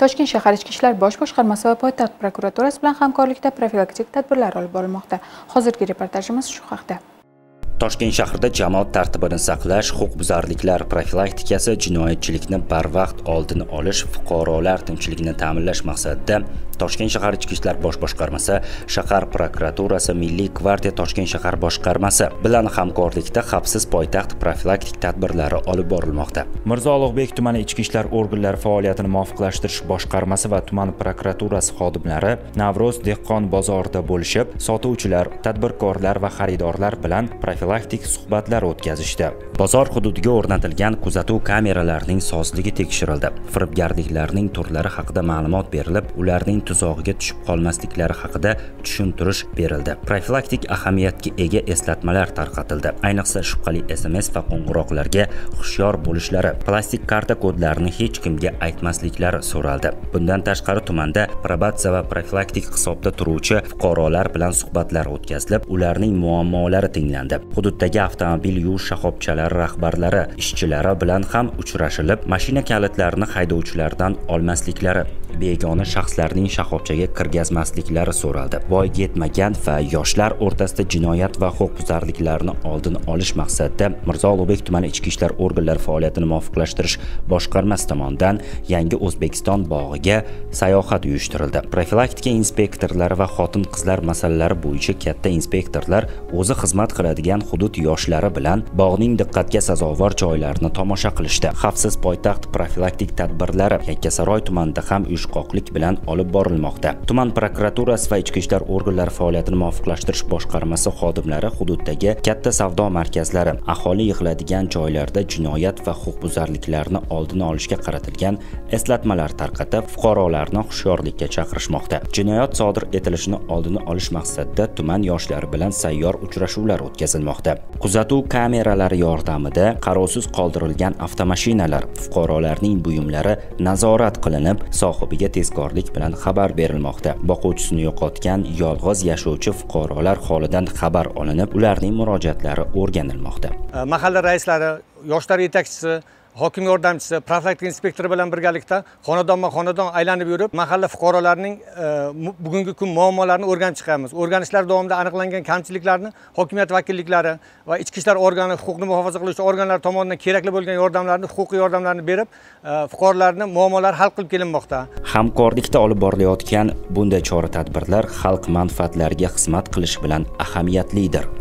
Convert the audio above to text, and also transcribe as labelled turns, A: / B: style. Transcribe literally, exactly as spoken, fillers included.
A: Toshkent shahar Ichki ishlar bosh boshqarmasi va poytaxt prokuraturasi bilan hamkorlikda profilaktik tadbirlar olib borilmoqda. Hozirgi reportajimiz shu haqda.
B: Toshkent shahrida jamoat tartibini saqlash, huquqbuzarliklar profilaktikasi, jinoyatchilikni barvaqt oldini olish, fuqarolar tinchligini ta'minlash maqsadida Toshkent shahar Ichki ishlar bosh boshqarmasi, shahar prokuraturasi, Milliy gvardiya Toshkent shahar boshqarmasi bilan hamkorlikda xavfsiz poytaxt profilaktik tadbirlari olib borilmoqda. Mirzo Ulug'bek tumani ichki ishlar organlari faoliyatini muvofiqlashtirish boshqarmasi va tuman prokuraturasi xodimlari Navro'z dehqon bozorida bo'lishib, sotuvchilar, tadbirkorlar va xaridorlar bilan profilaktik suhbatlar o'tkazishdi. Bozor hududiga o'rnatilgan kuzatuv kameralarining sozligi tekshirildi. Firibgarliklarning turlari haqida ma'lumot berilib, ularning tuzog'iga tushib qolmasliklari haqida tushuntirish berildi. Profilaktik ahamiyatga ega eslatmalar tarqatildi. Ayniqsa shubhali S M S va qo'ng'iroqlarga hushyor bo'lishlari, plastik karta kodlarini hech kimga aytmasliklari so'raldi. Bundan tashqari tumanda probatsiya va profilaktik hisobda turuvchi fuqarolar bilan suhbatlar o'tkazilib, ularning muammolari tinglandi. Hududdagi avtomobil yuvish shoxobchalari rahbarlari, ishchilari bilan ham uchrashilib, mashina kalitlarini haydovchilardan olmasliklari, begona shaxslarning shoxobchaga kirgazmasliklari so'raldi. Voyaga yetmagan va yoshlar o'rtasida jinoyat va huquqbuzarliklarni oldini olish maqsadida Mirzo Ulug'bek tumani ichki ishlar organlari faoliyatini muvofiqlashtirish boshqarmasi tomonidan Yangi O'zbekiston bog'iga sayohat uyushtirildi. Profilaktika inspektorlari va xotin-qizlar masalalari bo'yicha katta inspektorlar o'zi xizmat qiladigan hudud yoshlari bilan bog'ning diqqatga sazovor joylarini tomosha qilishdi. Xavfsiz poytaxt profilaktik tadbirlari Yakkasaroy tumanida ham uyushqoqlik bilan olib borilmoqda. Tuman prokuraturasi va ichki ishlar organlari faoliyatini muvofiqlashtirish boshqarmasi xodimlari hududdagi katta savdo markazlari, aholi yig'iladigan joylarda jinoyat va huquqbuzarliklarni oldini olishga qaratilgan eslatmalar tarqatib, fuqarolarni hushyorlikka chaqirishmoqda. Jinoyat sodir etilishini oldini olish maqsadida tuman yoshlari bilan sayyor uchrashuvlar o'tkazilmoqda. Kuzatuv kameralari yordamida qarovsiz qoldirilgan avtomashinalar, fuqarolarning buyumlari nazorat qilinib, sohibiga tezkorlik bilan xabar berilmoqda. Boquvchisini yo'qotgan yolg'iz yashovchi fuqarolar holidan xabar olinib, ularning murojaatlari o'rganilmoqda.
C: Mahalla raislari, yoshlar yetakchisi, hokim yordamchisi, profilaktika inspektori bilan birgalikda xonadonma-xonadon aylanib yurib, mahalla fuqarolarining bugungi kun muammolarini o'rganib chiqamiz. O'rganishlar davomida aniqlangan kamchiliklarni hokimiyat vakilliklari va ichki ishlar organi, huquqni muhofaza qiluvchi organlar tomonidan kerakli bo'lgan yordamlarni, huquqiy yordamlarni berib, fuqarolarning muammolari hal qilib kelinmoqda.
B: Hamkorlikda olib borilayotgan bunday chora-tadbirlar xalq manfaatlariga xizmat qilish bilan ahamiyatlidir.